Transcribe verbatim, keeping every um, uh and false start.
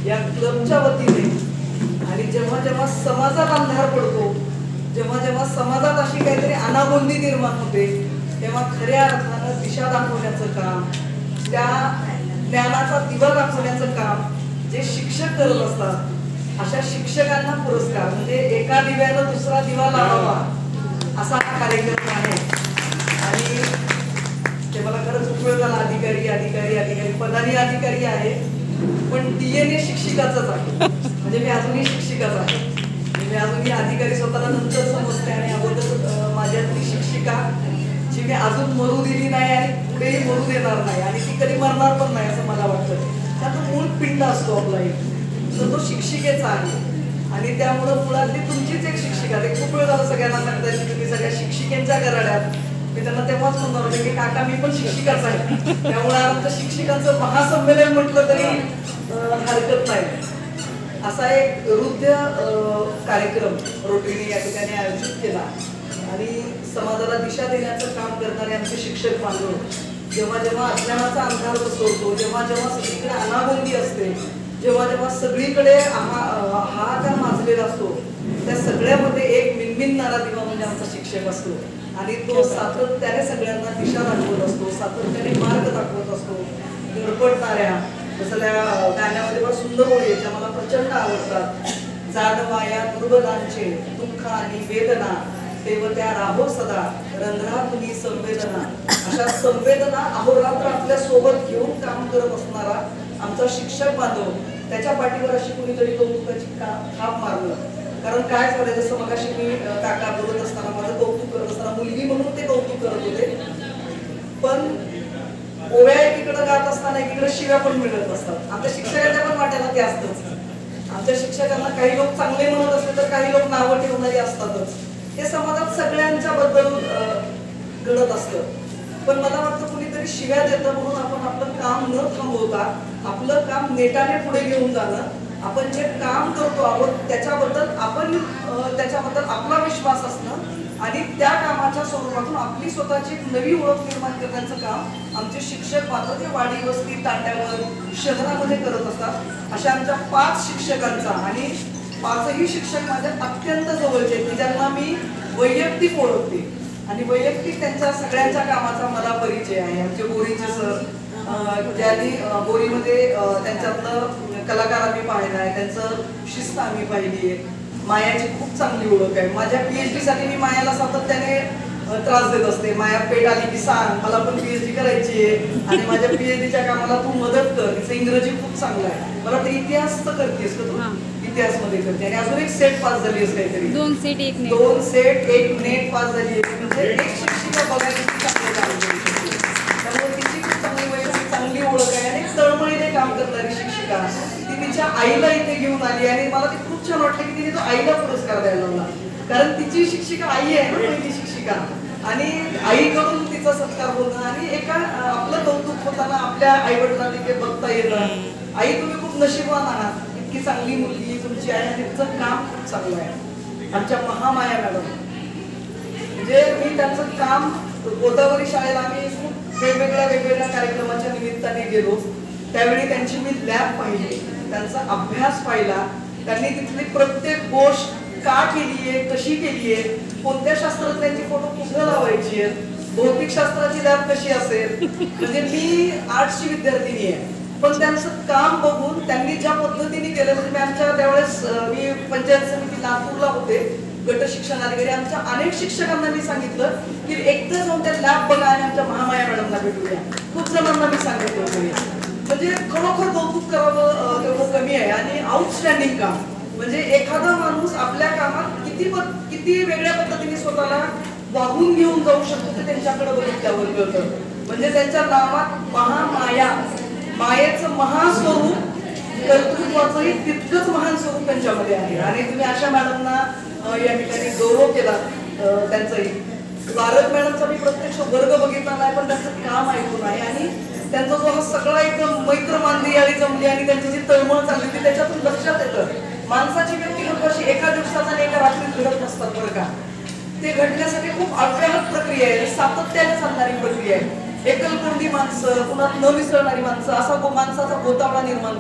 या क्लबच्या वतीने आणि जेव्हा जेव्हा समाजात अंधार पडतो, जेव्हा जेव्हा समाजात अशी काहीतरी अनागोंदी निर्माण होते, तेव्हा खऱ्या अर्थानं दिशा दाखवण्याचं काम, त्या ज्ञानाचा दिवा दाखवण्याचं काम जे शिक्षक करत असतात, अशा शिक्षकांना पुरस्कार म्हणजे एका दिव्यानं दुसरा दिवा लावावा असा हा कार्यक्रम आहे. आणि ते मला खरंच खूप वेळ झाला, अधिकारी अधिकारी अधिकारी पदानी अधिकारी आहे, पण डीएनए शिक्षिकाचाच आहे. म्हणजे मी अजूनही शिक्षिकाच आहे, मी अजूनही अधिकारी स्वतःला नंतर समजते. आणि अगोदर माझ्यातली शिक्षिका जी मी अजून मरू दिली नाही आणि पुढेही मरू देणार नाही आणि ती कधी मरणार पण नाही असं मला वाटतं. त्याचा मूळ पिंड असतो आपला एक, तर तो शिक्षिकेचा आहे. आणि त्यामुळं मुळातली तुमचीच एक शिक्षिका, ते खूप वेळ झालं सगळ्यांना सांगता येईल तुम्ही सगळ्या शिक्षिकेंच्या घराड्यात. मी त्यांना तेव्हाच म्हणणार होते की काका मी पण शिक्षिकाच आहे, त्यामुळे आमचं शिक्षकांचं महासंमेलन म्हटलं तरी हरकत नाही. असा एक हृदय कार्यक्रम रोटरीने या ठिकाणी आयोजित केला आणि समाजाला दिशा देण्याचं काम करणारे आमचे शिक्षक बांधव जेव्हा जेव्हा अज्ञानाचा अंधार पसरतो, जेव्हा जेव्हा सगळीकडे अनागोंदी असते, जेव्हा जेव्हा सगळीकडे हाहाकार माजलेला असतो, त्या सगळ्यामध्ये एक मिनमिनणारा दिवा म्हणजे आमचा शिक्षक असतो. आणि तो सातत्याने सगळ्यांना दिशा दाखवत असतो, सातत्याने मार्ग दाखवत असतो. धडपडणाऱ्या जसं त्या गाण्यामध्ये पण सुंदर ओळी ज्या मला प्रचंड आवडतात. जाणवाया दुर्बलांचे दुःख आणि वेदना, तेव्हा त्या राहो सदा रंध्रातुनी संवेदना. अशा संवेदना अहोरात्र आपल्या सोबत घेऊन काम करत असणारा आमचा शिक्षक बांधव, त्याच्या पाठीवर अशी कुणीतरी कौतुकाची थाप मारलं. कारण काय झालं, जसं मगाशी मी काका बोलत असताना माझं कौतुक करत असताना मुलगी म्हणून ते कौतुक करत होते, पण ओव्या एकीकडे गात असताना एकीकडे शिव्या पण मिळत असतात. आमच्या शिक्षकांच्या पण वाट्याला ते असतंच. आमच्या शिक्षकांना काही लोक चांगले म्हणत असले तर काही लोक नावं ठेवणारी असतातच. हे समाजात सगळ्यांच्या बद्दल घडत असतं. पण मला वाटतं कुणीतरी शिव्या देतं म्हणून आपण आपलं काम न थांबवता आपलं काम नेटाने पुढे घेऊन जाणं, आपण जे काम करतो आहोत त्याच्याबद्दल आपण त्याच्याबद्दल आपला विश्वास असणं आणि त्या कामाच्या स्वरूपातून आपली स्वतःची एक नवी ओळख निर्माण करण्याचं काम आमचे शिक्षक मात्र ते वाडी वस्ती तांड्यावर शहरामध्ये करत असतात. अशा आमच्या पाच शिक्षकांचा आणि पाचही शिक्षक माझ्या अत्यंत जवळचे की ज्यांना मी वैयक्तिक ओळखते आणि वैयक्तिक त्यांच्या सगळ्यांच्या कामाचा मला परिचय आहे. आमचे बोरीचे सर ज्यांनी बोरीमध्ये त्यांच्यातलं कलाकार आम्ही पाहिलं आहे, त्यांचं शिस्त आम्ही पाहिली आहे. मायाची खूप चांगली ओळख आहे. माझ्या पीएचडी साठी मी मायाला सातत्याने त्रास देत असते, माया पेट आली की सांग मला पण पीएचडी करायची आहे आणि माझ्या पीएचडीच्या कामाला तू मदत कर, तिचं इंग्रजी खूप चांगलं आहे. मला वाटतं इतिहास तर करतेस का तू, इतिहास मध्ये करते आणि अजून एक सेट पास झाली असं काहीतरी, दोन सेट एक नेट दोन सेट एक नेट पास झाली आहे. म्हणजे एक शिक्षिका बघायची चांगलं काम करू शकते. त्यामुळे तिची खूप चांगली वैयक्तिक चांगली ओळख आहे आणि तळमळीने काम करणारी शिक्षिका. ती तिच्या आईला इथे घेऊन आली आणि मला ती खूप छान वाटलं की तिने तो आईला पुरस्कार द्यायला लावला, कारण तिची शिक्षिका आई आहे ना, पहिली शिक्षिका, आणि आईकडून तिचा सत्कार होणं आणि एका आपलं कौतुक होताना आपल्या आई वडिलांना तिथे बघता येतं. आई तुम्ही खूप नशीबवान आहात, इतकी चांगली मुलगी तुमची आहे आणि तिचं काम खूप चांगलं आहे. आमच्या महामाया मॅडम म्हणजे मी त्यांचं काम गोदावरी शाळेला आम्ही खूप वेगवेगळ्या वेगवेगळ्या कार्यक्रमाच्या निमित्ताने गेलो, त्यावेळी त्यांची मी लॅब पाहिली, त्यांचा अभ्यास पाहिला, त्यांनी तिथली प्रत्येक गोष्ट का केली आहे, कशी केली आहे, कोणत्या शास्त्रज्ञांची फोटो कुठे लावायची आहे, भौतिक शास्त्राची लॅब कशी असेल. म्हणजे मी आर्ट्सची विद्यार्थिनी आहे, पण त्यांचं काम बघून त्यांनी ज्या पद्धतीने केलं, म्हणजे मी आमच्या त्यावेळेस मी पंचायत समिती नागपूरला होते, गट शिक्षण अधिकारी, आमच्या अनेक शिक्षकांना मी सांगितलं की एकदा जाऊन त्या लॅब बघा आणि आमच्या महामाया मॅडमला भेटूया. खूप जणांना मी सांगितलं होतं. म्हणजे खरोखर कौतुक करावं तेवढं कमी आहे आणि आउटस्टँडिंग काम. म्हणजे एखादा माणूस आपल्या कामात किती किती वेगळ्या पद्धतीने स्वतःला वाहून घेऊन जाऊ शकतो ते त्यांच्याकडे बघितल्यावर कळतं. म्हणजे त्यांच्या नावात महामाया, मायेचं महास्वरूप, कर्तृत्वाचंही तितकंच महान स्वरूप त्यांच्यामध्ये आहे. आणि तुम्ही अशा मॅडमना या ठिकाणी गौरव केला त्यांचाही. भारत मॅडमचा मी प्रत्यक्ष वर्ग बघितला नाही, पण त्यांचं काम ऐकून आहे आणि त्यांचा जो हा सगळा एकदम मैत्र मांदी याळी जमली आणि त्यांची जी तळमळ चालली होती त्याच्यातून लक्षात येतं माणसाची व्यक्तिगत अशी एका दिवसात आणि एका रात्रीत घडत नसतात बरं का. ते घडण्यासाठी खूप अव्याहत प्रक्रिया आहे, सातत्याने चालणारी प्रक्रिया आहे. एकलकोंडी माणसं, पुन्हा न मिसळणारी माणसं, असा माणसाचा गोतावळा निर्माण